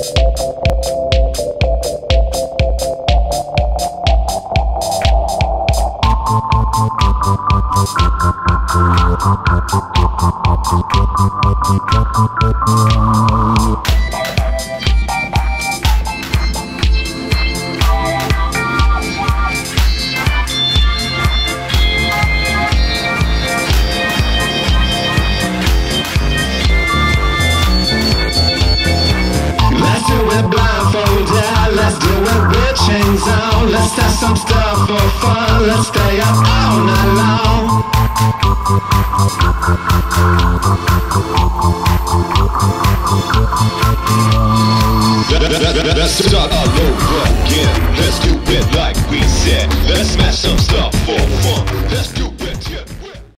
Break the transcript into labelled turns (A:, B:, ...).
A: Let's do it blindfolded, let's do it with chains on. Let's test some